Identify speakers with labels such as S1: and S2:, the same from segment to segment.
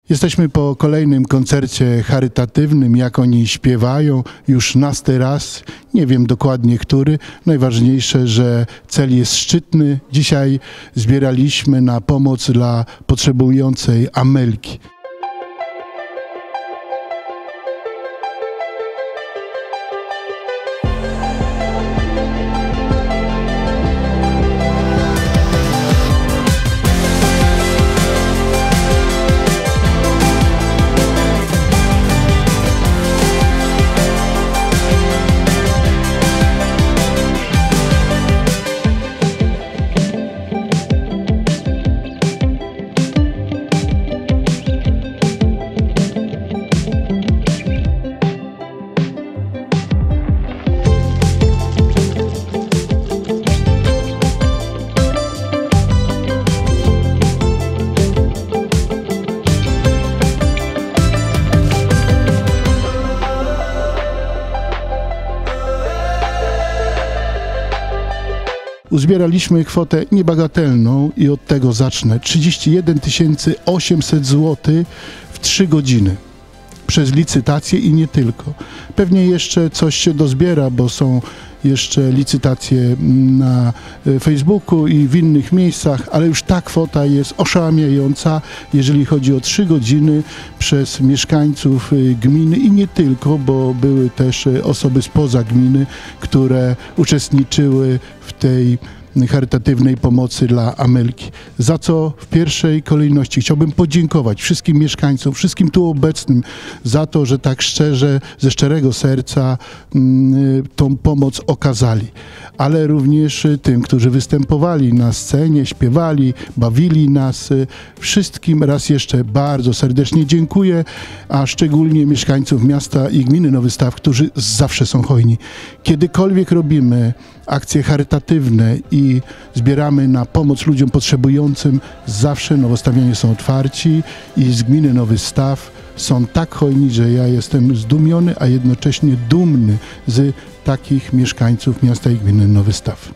S1: Jesteśmy po kolejnym koncercie charytatywnym, jak oni śpiewają, już nasty raz, nie wiem dokładnie który. Najważniejsze, że cel jest szczytny. Dzisiaj zbieraliśmy na pomoc dla potrzebującej Amelki. Uzbieraliśmy kwotę niebagatelną i od tego zacznę. 31 800 zł w 3 godziny. Przez licytację i nie tylko. Pewnie jeszcze coś się dozbiera, bo są jeszcze licytacje na Facebooku i w innych miejscach, ale już ta kwota jest oszałamiająca, jeżeli chodzi o 3 godziny przez mieszkańców gminy i nie tylko, bo były też osoby spoza gminy, które uczestniczyły w tej charytatywnej pomocy dla Amelki. Za co w pierwszej kolejności chciałbym podziękować wszystkim mieszkańcom, wszystkim tu obecnym za to, że tak szczerze, ze szczerego serca tą pomoc okazali. Ale również tym, którzy występowali na scenie, śpiewali, bawili nas. Wszystkim raz jeszcze bardzo serdecznie dziękuję, a szczególnie mieszkańców miasta i gminy Nowy Staw, którzy zawsze są hojni. Kiedykolwiek robimy akcje charytatywne i zbieramy na pomoc ludziom potrzebującym, zawsze nowostawianie są otwarci i z gminy Nowy Staw są tak hojni, że ja jestem zdumiony, a jednocześnie dumny z takich mieszkańców miasta i gminy Nowy Staw.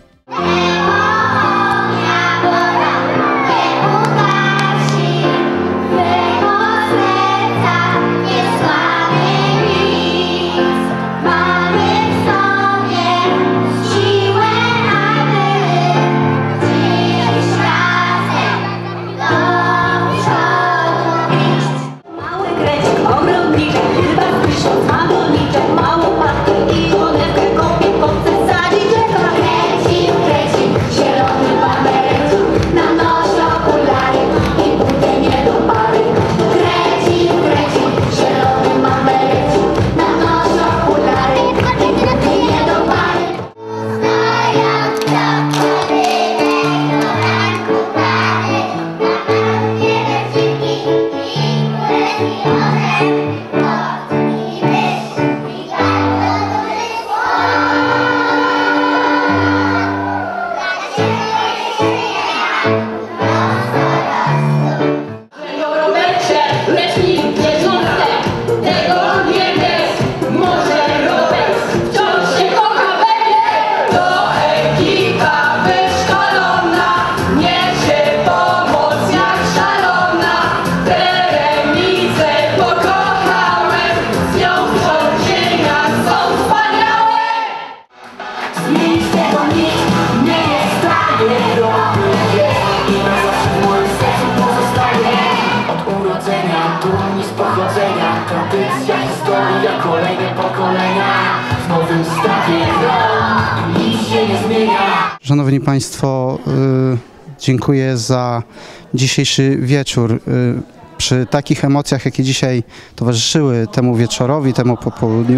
S2: Tradycja, historia, kolejne pokolenia w Nowym Stawie i nic się nie zmienia.
S3: Szanowni Państwo, dziękuję za dzisiejszy wieczór. Przy takich emocjach, jakie dzisiaj towarzyszyły temu wieczorowi, temu popołudniu,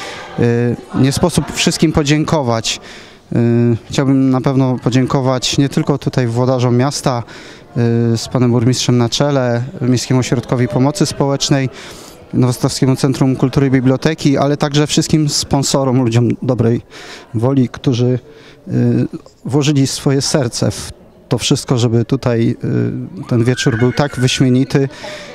S3: nie sposób wszystkim podziękować. Chciałbym na pewno podziękować nie tylko tutaj włodarzom miasta, z panem burmistrzem na czele, Miejskiemu Ośrodkowi Pomocy Społecznej, Nowostawskiemu Centrum Kultury i Biblioteki, ale także wszystkim sponsorom, ludziom dobrej woli, którzy włożyli swoje serce w to wszystko, żeby tutaj ten wieczór był tak wyśmienity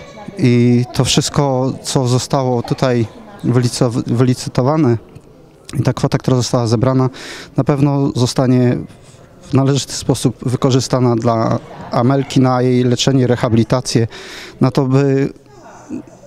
S3: i to wszystko, co zostało tutaj wylicytowane i ta kwota, która została zebrana, na pewno zostanie w należyty sposób wykorzystana dla Amelki, na jej leczenie, rehabilitację, na to, by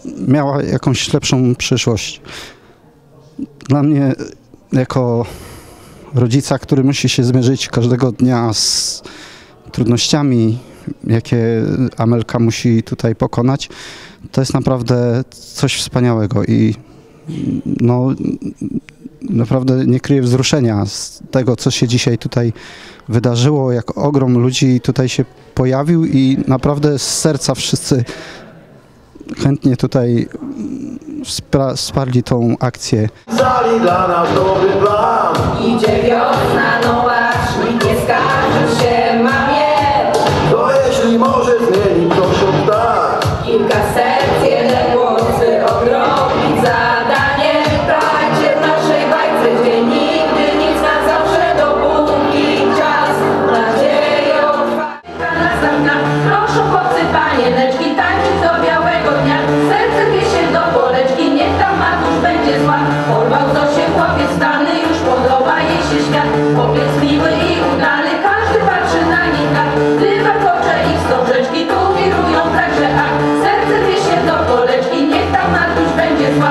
S3: miała jakąś lepszą przyszłość. Dla mnie, jako rodzica, który musi się zmierzyć każdego dnia z trudnościami, jakie Amelka musi tutaj pokonać, to jest naprawdę coś wspaniałego i no, naprawdę nie kryję wzruszenia z tego, co się dzisiaj tutaj wydarzyło, jak ogrom ludzi tutaj się pojawił i naprawdę z serca wszyscy chętnie tutaj wsparli tą akcję.
S4: Zali dla nas dobry plan.
S5: Idzie wiosna nowa, nikt nie skarży się mamie.
S4: To jeśli może zmienić proszę tak.
S5: Kilka serc, jeden głosy odrobić zadanie. Trajcie w naszej bajce, gdzie nigdy nic na zawsze, dopóki czas nadzieję trwa. Następna, proszę podsypanie leczki, tańczyć do białego dnia. Serce wie się do poleczki, niech tam matusz będzie zła. Porwał co się chłopiec stany, już podoba jej się świat. Chłopiec miły i udany, każdy patrzy na nich tak. Gdy warkocze ich stożeczki, tu wirują także akt. Serce wie się do poleczki, niech tam matusz będzie zła.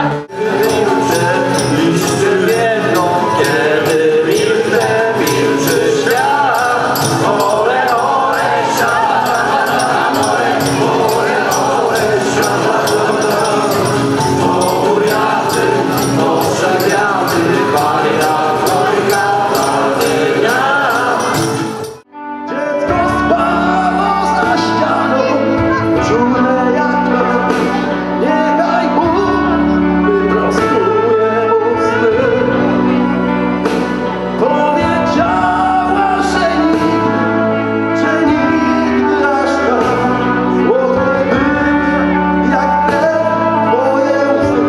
S4: Liście wiedzą, kiedy milczy świat. Ole, ole, świat. Ole, ole, świat. O gwiazdy, nosze gwiazdy, palia, dwojga, dnia. Dziecko spało za ścianą, czule jak lew. Niechaj Bóg wyprostuje mu sny. Powiedziała, że nigdy aż tak złote były jak te moje łzy.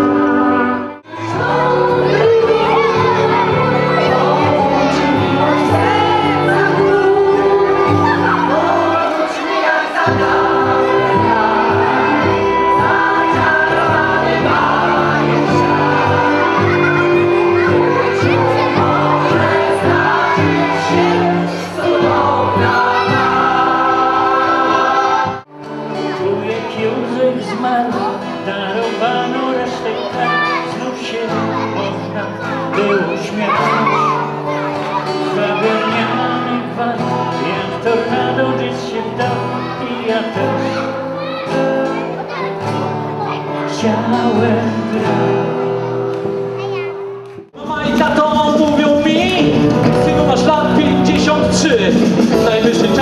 S6: Człowiek Józef zmarł, darowano resztę kart, znów się można było śmiać. Zagarniany gwar, jak tornado dziś się wdał i ja też chciałem grać.
S7: Mama i tato mówią mi, synu masz lat 53, najwyższy